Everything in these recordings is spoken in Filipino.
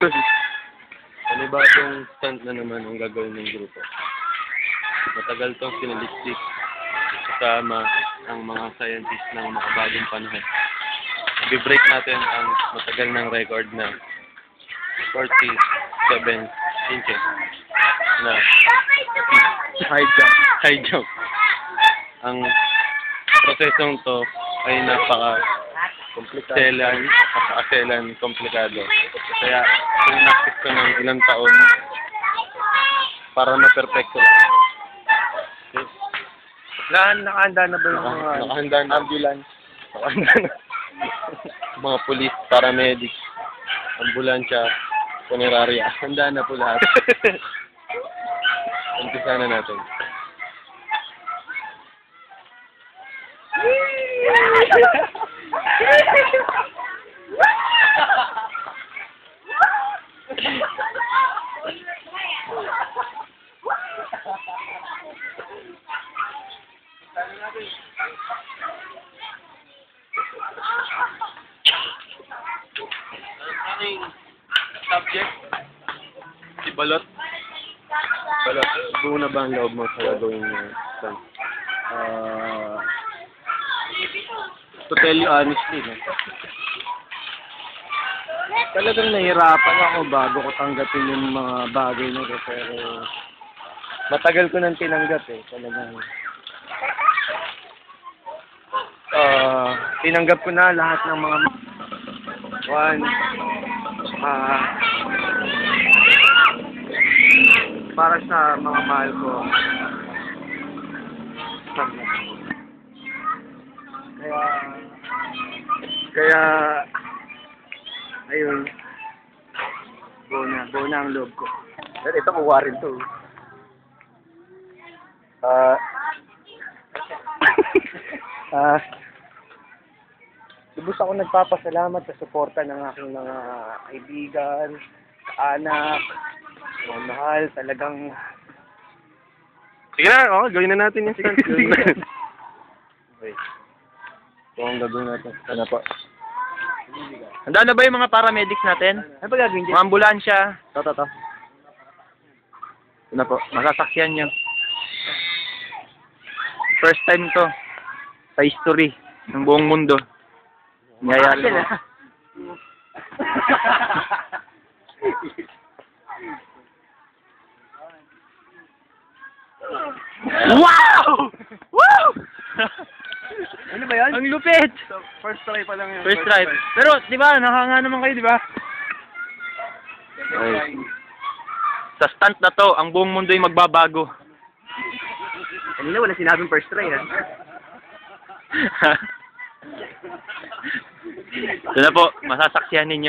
Panibagong stunt na naman ang gagawin ng grupo. Matagal tong sinaliksik kasama ang mga scientist ng makabagong panahon. I-break natin ang matagal ng record na 47 inches na high jump. Ang prosesong to ay napaka-selan, komplikado. Kaya pinaktis ko ng ilang taon para ma-perfecto. Okay. Nakahanda na ba yung mga Nakahanda na ambulance? Nakahanda na. Mga pulis, paramedics, ambulansya, punerarya. Handa na po lahat. Umpisa na natin. Subject? Si Balot? Balot, buo na ba ang loob mo sa gagawin mo? to tell you honestly, no? Talagang nahirapan ako bago ko tanggapin yung mga bagay na ito, pero matagal ko nang tinanggap eh. Talagang tinanggap ko na lahat ng mga para sa mga mahal ko. Kaya ayun, buo na ang loob ko. Pero ito kuha rin to. Lubos ako nagpapasalamat sa suporta ng aking mga kaibigan, anak, mga mahal, talagang... Sige na, gawin na natin yung stunt. Okay. Ito ang gagawin natin. Ano po? Handa na ba yung mga paramedics natin? Ano ba gagawin dyan? Mga ambulansya. To. Ano po, masasaksihan nyo. First time to sa history ng buong mundo. Nangyayari mo. Wow! Woo! Ano ba yan? Ang lupit! So, first try pa lang yun. First try. Pero, di ba, nakahanga naman kayo, di ba? Okay. Sa stunt na to, ang buong mundo ay magbabago. Kanina wala sinabing first try, ha? Ito na po, masasaksihan ninyo.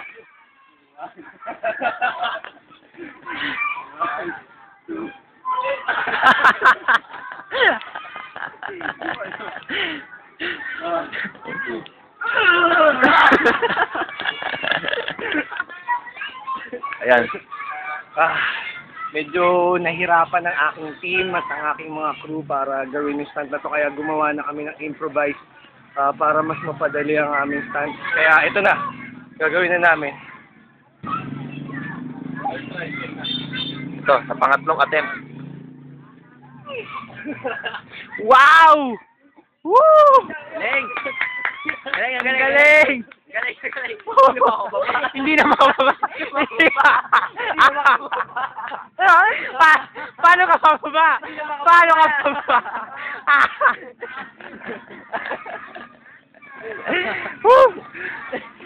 Ayan. Medyo nahirapan ang aking team at ang aking mga crew para gawin yung stunt na to. Kaya gumawa na kami ng improvise para mas mapadali ang aming stunt. Kaya ito na, gagawin na namin. Ito, sa pangatlong attempt. Wow! Woo! Galing! Galing! Hindi na makababa. Paano ka pababa? Paano ka pababa? Woo!